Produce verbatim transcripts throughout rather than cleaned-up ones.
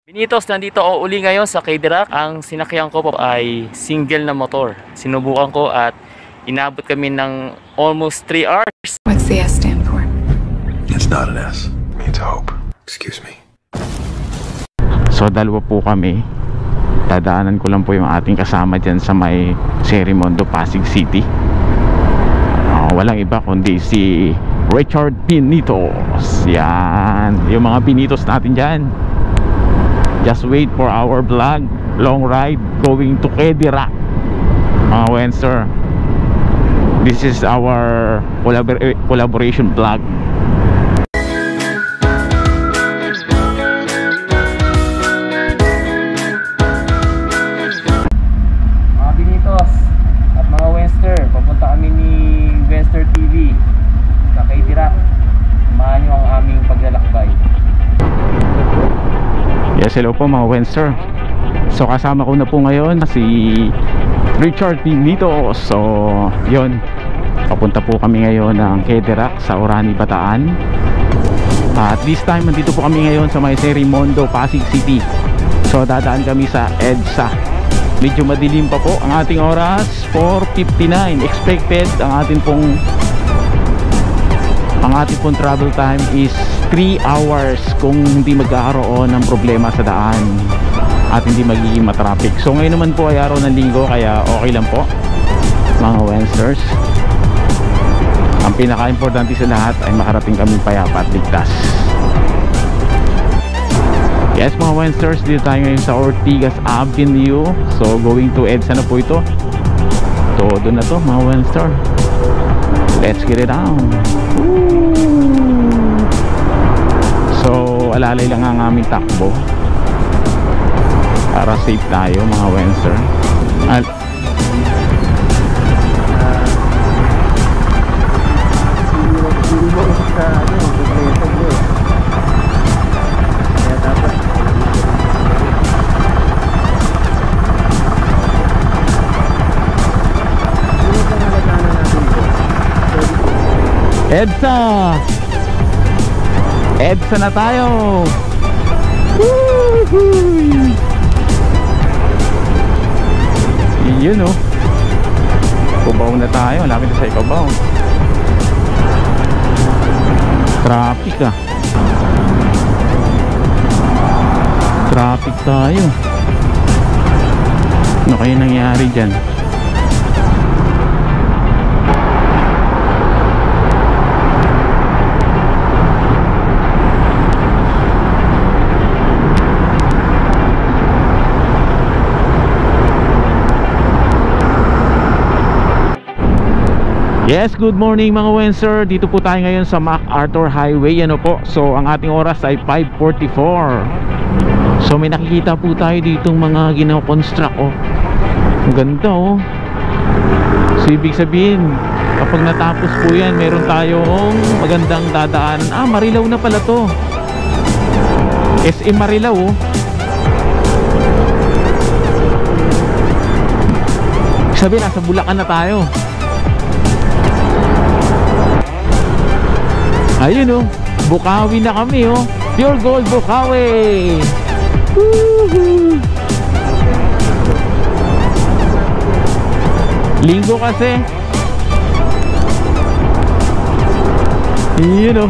Binitos, nandito ako uli ngayon sa Cadillac. Ang sinakyan ko po ay single na motor. Sinubukan ko at inabot kami ng almost three hours. What's the S stand for? It's not an S. It means hope. Excuse me. So dalawa po kami. Dadaanan ko lang po yung ating kasama dyan sa may Serimondo, Pasig City. uh, Walang iba kundi si Richard Pinitos. Yan, yung mga Pinitos natin dyan. Just wait for our vlog. Long ride going to Cadillac, mga Wenster. This is our collabor collaboration vlog. Mga Binitos at mga Wenster, papunta kami ni Wenster T V sa Cadillac. Samahan nyo ang aming paglalakbay. Yes, hello po mga Wenster. So kasama ko na po ngayon si Richard Pinitos. So yun, papunta po kami ngayon ng Cadillac sa Orani, Bataan. At this time nandito po kami ngayon sa may Serimondo, Pasig City. So dadaan kami sa EDSA. Medyo madilim pa po ang ating oras, four fifty-nine. Expected ang ating pong ang ating pong travel time is three hours kung hindi magkakaroon ng problema sa daan at hindi magiging matraffic. So ngayon naman po ay araw ng linggo, kaya okay lang po mga Wensters. Ang pinaka-importante sa lahat ay makarating kami payapa at ligtas. Yes mga Wensters, dito tayo ngayon sa Ortigas Avenue. So going to EDSA na po ito. Todo na to mga Wenster. Let's get it down. So alalay lang ang aming takbo para safe tayo mga Wenster. Al EDSA! EDSA na tayo! Woohoo! Yun o, Cubao na tayo, lapit na sa Cubao. Traffic ah. Traffic tayo. Ano kaya nangyari dyan? Yes, good morning mga Wenster. Dito po tayo ngayon sa MacArthur Highway. Ano po? So ang ating oras ay five forty-four. So may nakikita po tayo ditong mga ginakonstruct oh. Ang ganda oh. So ibig sabihin kapag natapos po yan, meron tayong magandang dadaan. Ah, Marilao na pala to. S M Marilao oh. Sabi nasa Bulacan na tayo. Ayun oh, Bukawi na kami oh. Pure Gold Bukawi. Woohoo! Linggo kasi. Ayun oh,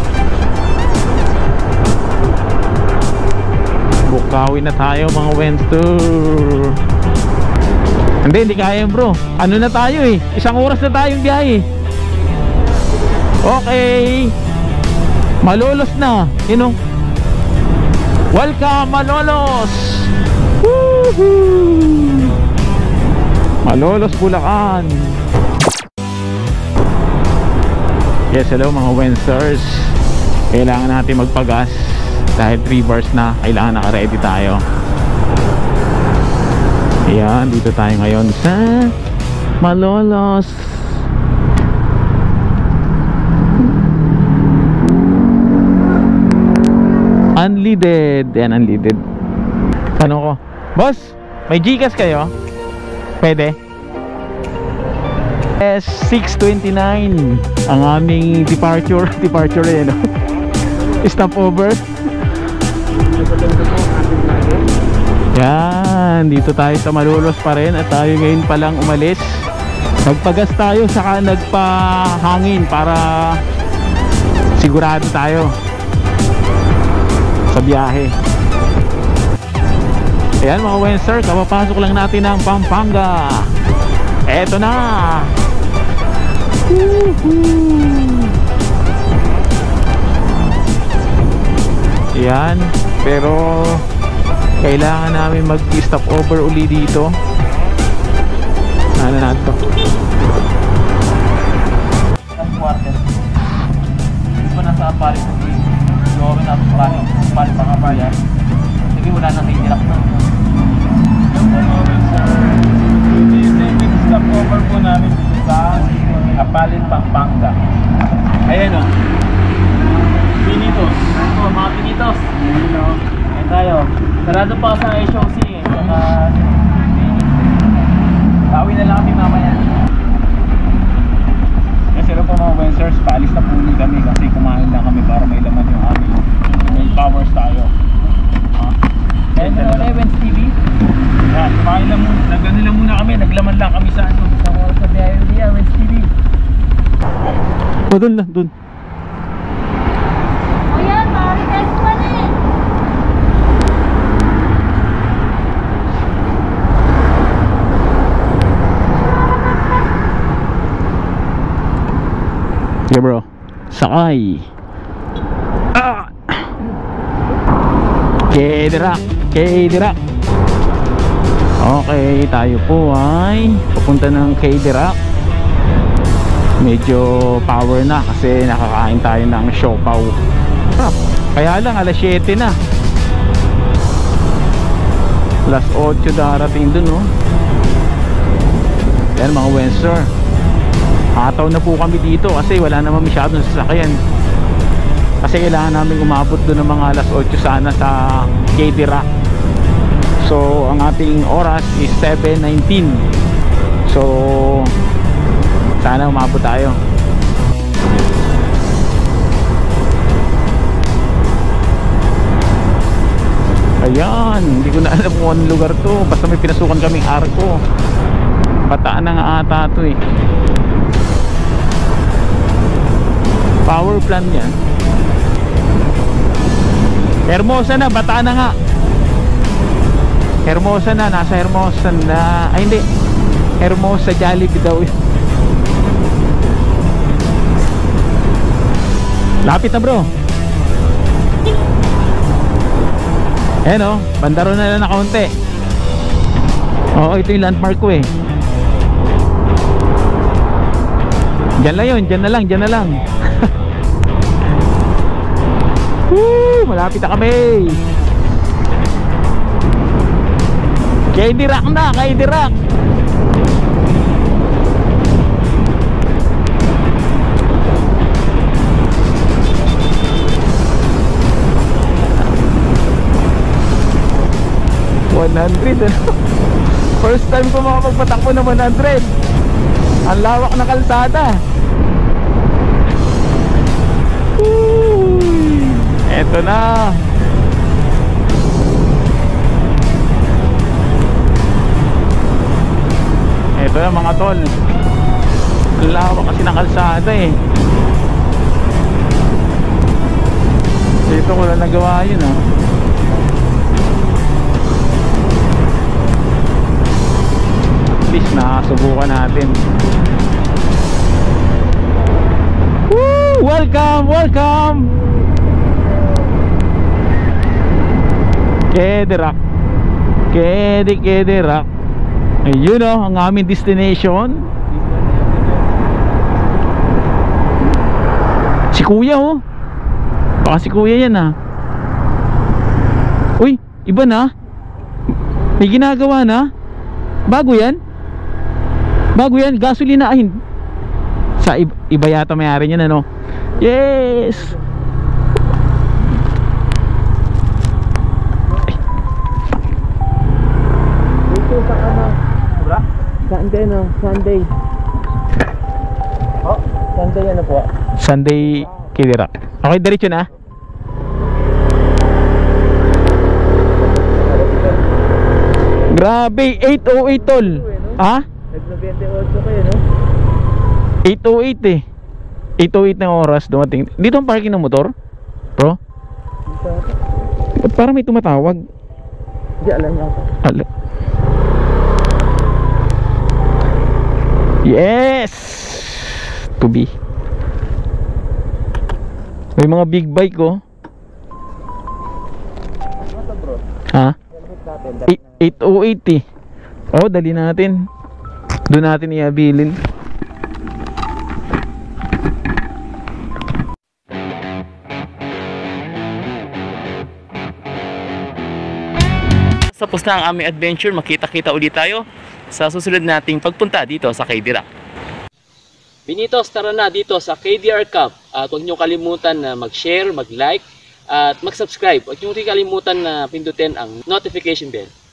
Bukawi na tayo mga Wenster. Hindi, hindi kaya bro. Ano na tayo eh, isang oras na tayong biyahe. Okay, Malolos na, you know. Welcome Malolos. Woohoo! Malolos Bulacan. Yes, hello mga Wensters. Kailangan natin magpagas dahil three bars na, kailangan naka-ready tayo. Ayan, dito tayo ngayon sa Malolos. Unleaded. Yan, unleaded. Tanong ko, boss, may Gcash kayo? Pwede? S six twenty-nine ang aming departure. Departure eh, no? Stop over. Yan, dito tayo sa Malolos pa rin at tayo ngayon palang umalis. Nagpagas tayo saka nagpahangin para sigurado tayo sa biyahe. Ayan mga Wenser, kapapasok lang natin ng Pampanga. Eto na. Woohoo! Ayan, pero kailangan namin mag-stop over uli dito. Ano na ito? Ang quarter. Hindi pa nasa palit ng green. Gawin na ito palit. Palit pa nga ba yan? Sige, wala nang itilak na. Yung moment sir, yung stop over po namin dito sa Apalin, Pampanga. Ayan o. Pinitos. Ito, mga pinitos. Ayan o. Ayan tayo. Sarado pa sa H O C eh. Saka bawi na lang kami mamaya. Kasi rin po mga Wensers, paalis na po kami kasi kumain lang kami para may laman yung aming may powers tayo. Ha? Kaya na wala yung Wens T V? Yan, kumain lang muna. Nagano lang muna kami, naglaman lang kami sa ano. Sa sa B I O D, Wens T V. O, dun lang, dun. Ayan, marites pa rin. Yeah bro, sakay. Ah! Kedirak, Kedirak. Okay, tayo po ay papunta ng Kedirak. Medyo power na kasi nakakain tayo ng siopaw. Ah, kaya lang alas siyete na. alas otso darating dun, no? Yan mga Wenser, ataw na po kami dito kasi wala naman masyadong sasakyan. Kasi kailangan namin umabot doon ng mga alas otso sana sa Kedirak. So ang ating oras is seven nineteen. So sana umabot tayo. Ayan, hindi ko na alam kung anong lugar to. Basta may pinasukan kaming arko. Bataan na nga ata to eh. Power plant yan. Hermosa na, Bataan na nga. Hermosa na, nasa Hermosa na. Ay hindi, Hermosa Jollibee daw yun. Lapit na bro. Ayan o, bandaro na lang na kaunti. Oo, ito yung landmark ko eh. Diyan lang yun, diyan na lang, diyan na lang. Woo, malapit na kami. Kedirak na, Kedirak. one hundred ano? First time ko makapagpatakbo ng one hundred. Ang lawak na kalsada. Uy, eto na. Eto na mga tol. Ang lawak kasi ng kalsada eh. Dito ko lang nagawa yun ah. Nakasubukan natin. Woo! Welcome! Welcome! Kedirak. Kedi Kedirak. Ayun o, ang aming destination. Si kuya oh. Baka si kuya yan ah. Uy, iba na. May ginagawa na. Bago yan. Bago yan, gasolinahin. Sa iba, iba yata may-ari niyan ano. Yes. Dito sa ano? Wala? Saan kayo no? Sunday. Oh, Sunday ano po? Sunday Kedirak. Okay, diretso na. Grabe, eight oh eight tol. Ha? nag-twenty-eight kayo, no? eight oh eight eh. eight oh eight na oras dumating. Dito ang parking ng motor? Bro? Ba't parang may tumatawag? Hindi, alam niya ako. Ala. Yes! To be. May mga big bike oh. Ano bro? Ha? Helmet natin. eight oh eight eh. Oh, dali natin. Doon natin iabilin. Tapos na ang aming adventure, makita-kita ulit tayo sa susunod nating pagpunta dito sa K D R A C. Binitos, tara na dito sa K D R Cup. At huwag nyo kalimutan na mag-share, mag-like, at mag-subscribe. Huwag nyo rin kalimutan na pindutin ang notification bell.